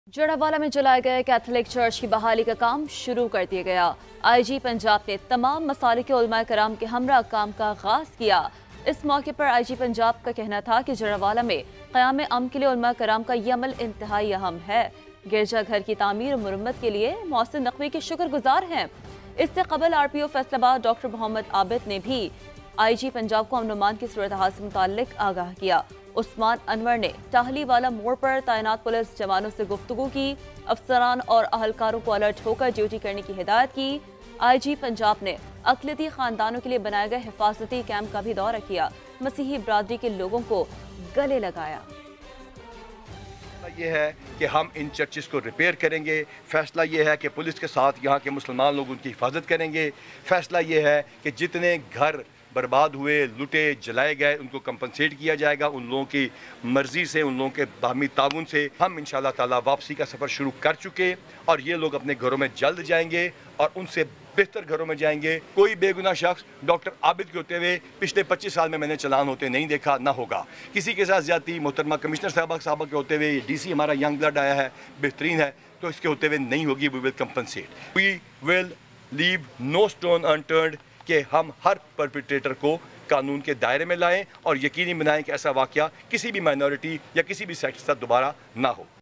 जड़ावाला में जलाए गए कैथोलिक चर्च की बहाली का काम शुरू कर दिया गया। आईजी पंजाब ने तमाम मसालिक उलमा कराम के हमरा काम का आगाज किया। इस मौके पर आईजी पंजाब का कहना था कि जड़ावाला में क़याम अमन के लिए उलमा कराम का ये अमल इंतहाई अहम है। गिरजा घर की तामीर और मुरम्मत के लिए मोहसिन नकवी के शुक्रगुजार हैं। इससे कबल RPO फैसलाबाद डॉक्टर मोहम्मद आबिद ने भी आईजी पंजाब को अमन की सूरत हाल से मुताल्लिक आगाह किया। उस्मान अनवर ने टाहली वाला मोड़ पर तैनात पुलिस जवानों से गुफ्तगू की। अफसरान और अहलकारों को अलर्ट होकर ड्यूटी करने की हिदायत की। आईजी पंजाब ने अक़लियती खानदानों के लिए बनाए गए हिफाजती कैंप का भी दौरा किया। मसीही बरादरी के लोगों को गले लगाया। ये है कि हम इन चर्चेस को रिपेयर करेंगे। फैसला ये है कि पुलिस के साथ यहाँ के मुसलमान लोग उनकी हिफाजत करेंगे। फैसला ये है कि जितने घर बर्बाद हुए, लुटे, जलाए गए, उनको कंपनसेट किया जाएगा। उन लोगों की मर्ज़ी से, उन लोगों के बाहमी ताउन से हम इंशाअल्लाह ताला वापसी का सफ़र शुरू कर चुके और ये लोग अपने घरों में जल्द जाएंगे और उनसे बेहतर घरों में जाएंगे। कोई बेगुनाह शख्स डॉक्टर आबिद के होते हुए पिछले 25 साल में मैंने चलान होते नहीं देखा, ना होगा। किसी के साथ ज्यादती मोहतरमा कमिश्नर साहबा के होते हुए, DC हमारा यंग ब्लड आया है, बेहतरीन है, तो इसके होते हुए नहीं होगी। We will compensate, we will leave no stone unturned कि हम हर परपिट्रेटर को कानून के दायरे में लाएं और यकीनी बनाएं कि ऐसा वाक़या किसी भी माइनॉरिटी या किसी भी सेक्ट के साथ दोबारा ना हो।